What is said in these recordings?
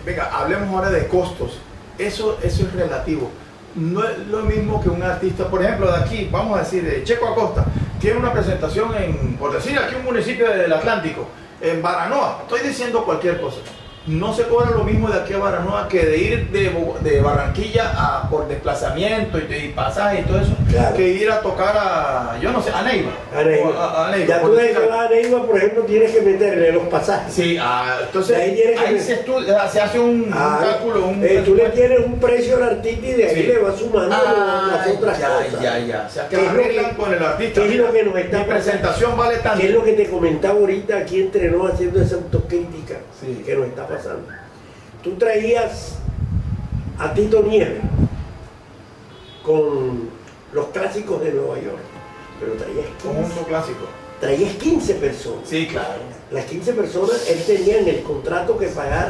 venga, hablemos ahora de costos. Eso es relativo. No es lo mismo que un artista, por ejemplo, de aquí, vamos a decir, de Checo Acosta, tiene una presentación en, por decir, aquí un municipio del Atlántico, en Baranoa, estoy diciendo cualquier cosa. No se cobra lo mismo de aquí a Baranoa que de ir de Barranquilla por desplazamiento y pasaje y todo eso, claro, que ir a tocar a, yo no sé, a Neiva. A Neiva. Ya tú a Neiva, por ejemplo, tienes que meterle los pasajes. Sí, entonces ahí se hace un cálculo. Tú le tienes un precio al artista y de ahí le vas sumando las otras cosas. Ya. O sea, que arreglan con el artista. ¿Qué es lo que nos está mi presentación vale tanto? ¿Qué es lo que te comentaba ahorita aquí entre nos haciendo esa autocrítica que nos está pasando? Tú traías a Tito Nieves con los clásicos de Nueva York, pero traías 15, conjunto clásico. Traías 15 personas. Sí, claro. Las 15 personas, él tenía en el contrato que pagar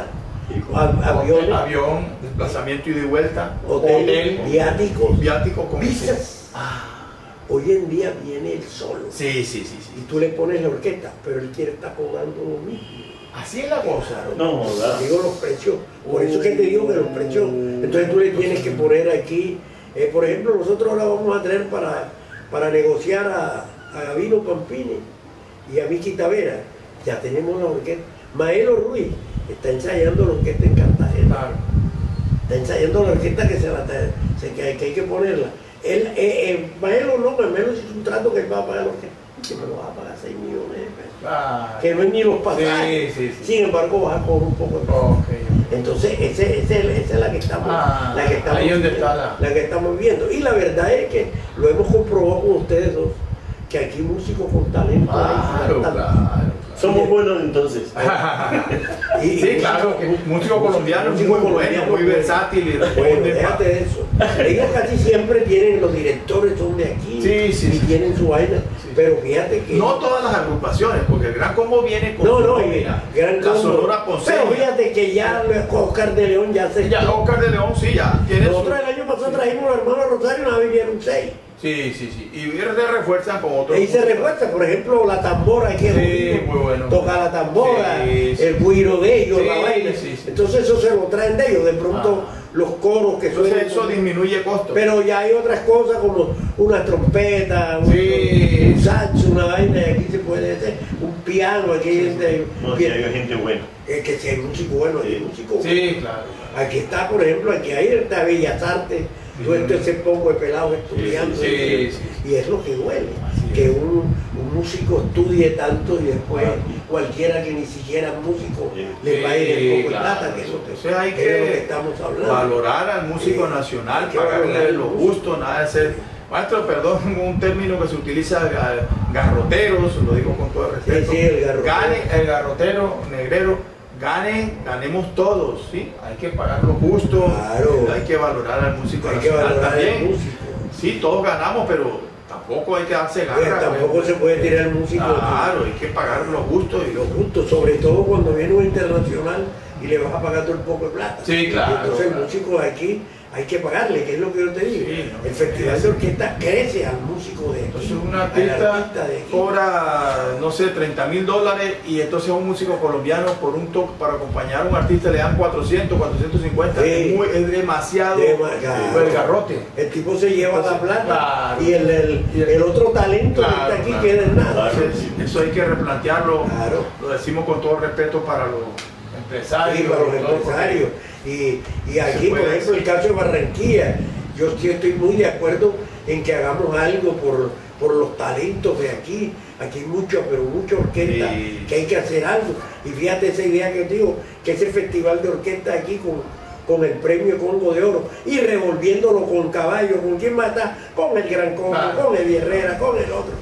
avión, desplazamiento ida y vuelta, hotel, viático con visas. Hoy en día viene él solo. Sí. Y tú le pones la orquesta, pero él quiere estar cobrando lo mismo. Así es la cosa. No, digo los precios. Por eso es que te digo que los precios. Entonces tú le tienes que poner aquí. Por ejemplo, nosotros ahora vamos a traer para negociar a Gabino Pampini y a Miki Tavera. Ya tenemos la orquesta. Maelo Ruiz está ensayando la orquesta en Cartagena. Claro. Está ensayando la orquesta que hay que ponerla. Maelo hizo un trato que él va a pagar la orquesta. Que me lo vas a pagar 6 millones de pesos. Que no es ni los pasajes. Sí. Sin embargo, vas a cobrar un poco de peso. Entonces, esa es la que estamos, ahí donde está la que estamos viendo. Y la verdad es que lo hemos comprobado con ustedes dos, que aquí músicos con talento. Claro. Somos buenos entonces. Sí, claro, que músico colombiano es muy bueno, muy versátil. Bueno, déjate de eso. Ellos casi siempre tienen, los directores son de aquí y tienen su vaina. Pero fíjate que... No todas las agrupaciones, porque el Gran Combo viene con la Sonora Ponceña. Pero fíjate que ya Oscar de León ya se... Ya Oscar de León sí, ya tiene. Nosotros el año pasado trajimos a los hermanos Rosario, una vez vinieron 6. Sí. Y se refuerzan con otros. Y se refuerza, por ejemplo, la tambora, que muy bueno. Toca la tambora, el guiro de ellos, la vaina. Entonces eso se lo traen de ellos, de pronto los coros que son. Entonces eso disminuye costos. Pero ya hay otras cosas como una trompeta, un saxo, una vaina, y aquí se puede hacer un piano, aquí hay gente. No, si hay gente buena. Que si hay músico bueno, hay músico. Sí, claro. Aquí está, por ejemplo, aquí está Bellas Artes. Todo ese poco de pelados estudiando y es lo que duele, que un músico estudie tanto y después cualquiera que ni siquiera es músico le va a ir el poco de plata, que es lo que estamos hablando. Valorar al músico nacional, pagarle los gustos, nada de ser, maestro, perdón, un término que se utiliza, garroteros, lo digo con todo el respeto, el garrotero, negrero. Ganemos todos, ¿sí? Hay que pagar lo justo, hay que valorar al músico nacional también. Sí, todos ganamos, pero tampoco hay que darse garra. Tampoco se puede tirar el músico. Claro, hay que pagar lo justo. Y lo justo, sobre todo cuando viene un internacional y le vas a pagar todo el poco de plata. Sí, claro. Y entonces el músico de aquí hay que pagarle, que es lo que yo te digo. El festival de orquesta crece al músico de aquí. Entonces un artista cobra, no sé, $30,000 y entonces un músico colombiano por un toque para acompañar a un artista le dan 400, 450. Es demasiado el garrote. El tipo se lleva la plata y el otro talento que está aquí queda en nada. Eso hay que replantearlo. Lo decimos con todo respeto para los empresarios. Sí, para los empresarios. Y aquí, por ejemplo, el caso de Barranquilla, yo sí estoy muy de acuerdo en que hagamos algo por los talentos de aquí. Aquí hay mucha orquesta que hay que hacer algo. Y fíjate esa idea que te digo, que ese festival de orquesta aquí con el premio Congo de Oro y revolviéndolo con caballo, ¿con quién más está? Con el Gran Congo, con el Herrera, con el otro.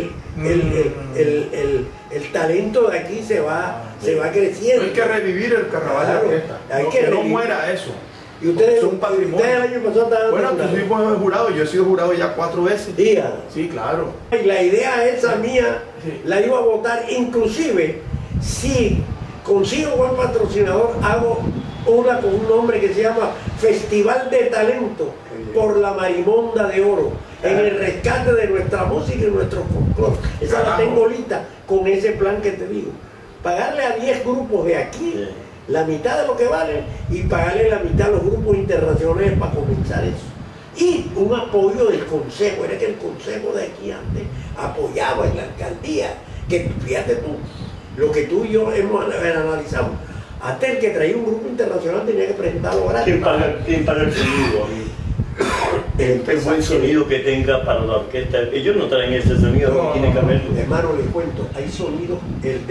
El talento de aquí se va creciendo. Hay que revivir el carnaval de orquesta. Que no muera eso. Y ustedes, son patrimonio. Ustedes el año pasado estaban. Bueno, tú fuimos jurado, yo he sido jurado ya 4 veces. Sí, claro. Y la idea esa mía la iba a votar, inclusive si consigo buen patrocinador, hago una con un nombre que se llama Festival de Talento por la Marimonda de Oro, en el rescate de nuestra música y nuestro folclore. Esa la tengo lista con ese plan que te digo. Pagarle a 10 grupos de aquí la mitad de lo que vale y pagarle la mitad a los grupos internacionales para comenzar eso. Y un apoyo del consejo, era que el consejo de aquí antes apoyaba en la alcaldía, que fíjate tú, lo que tú y yo hemos analizado, hasta el que traía un grupo internacional tenía que presentarlo gratis. ¿Quién paga el sonido? El buen sonido que tenga para la orquesta. Ellos no traen ese sonido, no, tiene que haberlo. Hermano, les cuento, hay sonidos, el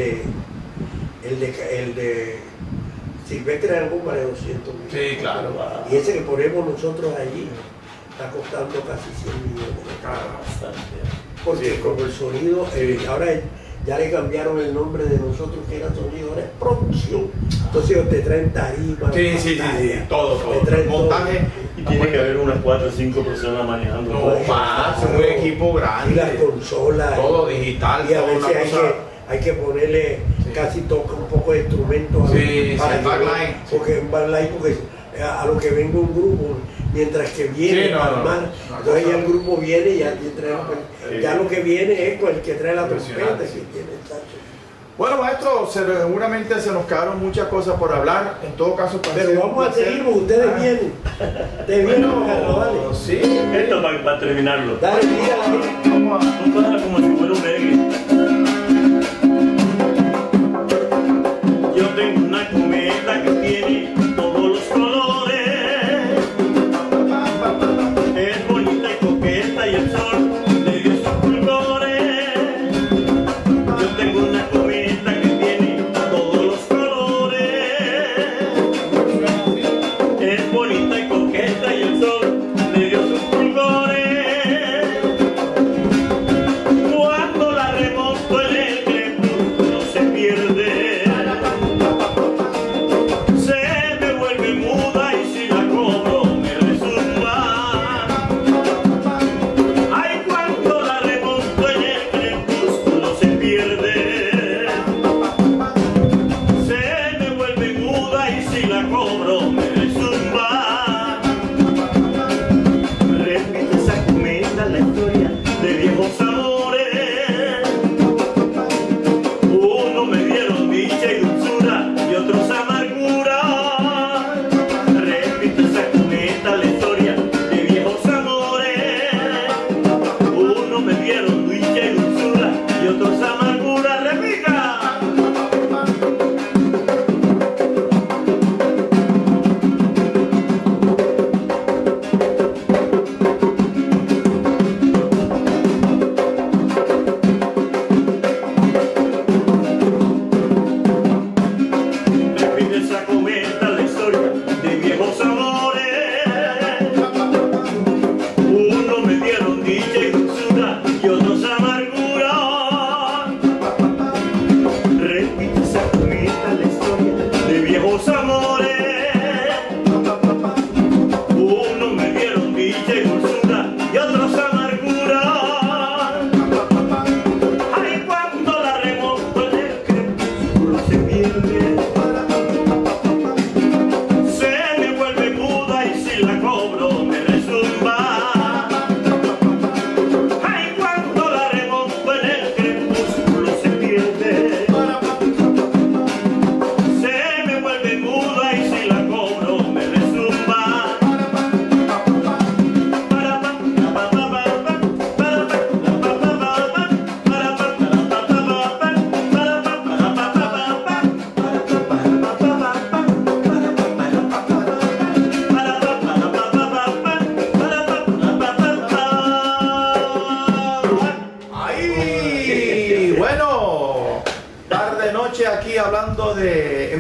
de Silvestre Aragón vale 200 millones. Sí, claro. Y ese que ponemos nosotros allí está costando casi 100 millones. Bastante. Porque sí, como el sonido, ahora ya le cambiaron el nombre de nosotros, que era sonido, ahora es producción. Entonces te traen tarima, sí, todo. Montaje. Y tiene que haber unas 4 o 5 personas manejando. No, más, un equipo grande. Y las consolas. Todo digital. Y a veces hay que ponerle casi toca un poco de instrumentos. Backline. Porque en backline, porque a lo que venga un grupo, mientras que viene entonces ya el grupo viene y ya lo que viene es el que trae la trompeta. Bueno, maestro, seguramente se nos quedaron muchas cosas por hablar. En todo caso, pero vamos a seguir porque ustedes vienen. Ustedes vienen, dale. Sí. Esto para terminarlo. Dale, mira. Vamos a como si fuera un reggae. Yo tengo una cometa que tiene todos los colores. Es bonita y coqueta y el sol le dio sus fulgores. Yo tengo una cometa que tiene todos los colores. Es bonita y coqueta y el sol le dio sus fulgores. Cuando la remonto en el crepúsculo se pierde. Hablando de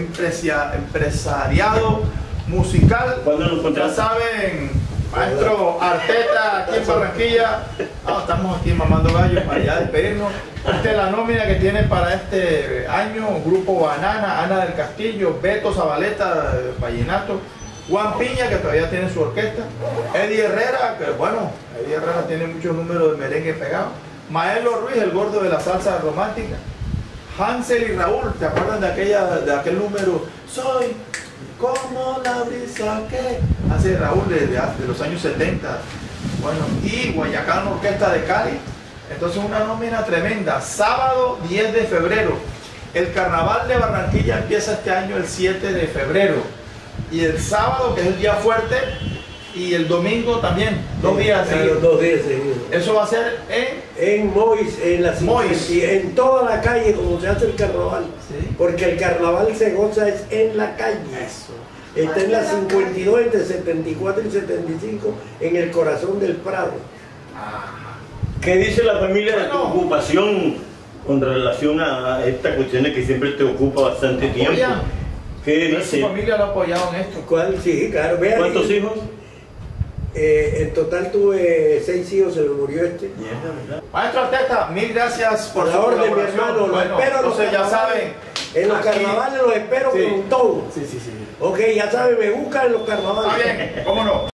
empresariado musical, ya saben, maestro Arteta aquí en Barranquilla. Estamos aquí mamando gallos para ya despedirnos. Esta es la nómina que tiene para este año: Grupo Banana, Ana del Castillo, Beto Zabaleta, Vallenato, Juan Piña, que todavía tiene su orquesta, Eddie Herrera, que bueno, Eddie Herrera tiene muchos números de merengue pegados, Maelo Ruiz, el gordo de la salsa romántica, Hansel y Raúl, ¿te acuerdan de aquel número? Soy como la brisa que hace Raúl de los años 70. Bueno, y Guayacán Orquesta de Cali. Entonces una nómina tremenda. Sábado 10 de febrero, El carnaval de Barranquilla empieza este año el 7 de febrero. Y el sábado, que es el día fuerte, y el domingo también, 2 días seguidos. 2 días seguidos. Eso va a ser en Mois, en la Mois. y en toda la calle como se hace el carnaval. Sí. Porque el carnaval se goza es en la calle. Eso. Está en la 52, entre 74 y 75, en el corazón del Prado. ¿Qué dice la familia de tu Bueno. ocupación con relación a esta cuestión que siempre te ocupa bastante tiempo? Apoyan. ¿Qué Su dice? familia lo ha apoyado en esto. ¿Cuál? Sí, claro. Vean, ¿Cuántos hijos? En total tuve 6 hijos, se me murió este. Maestro Arteta, mil gracias por A la su orden, mi colaboración. hermano, lo Bueno, espero en los entonces ya carnavales. saben. En los aquí- carnavales los espero Sí. con todo. Sí, sí, sí. Ok, ya saben, me buscan en los carnavales. Está bien, cómo no.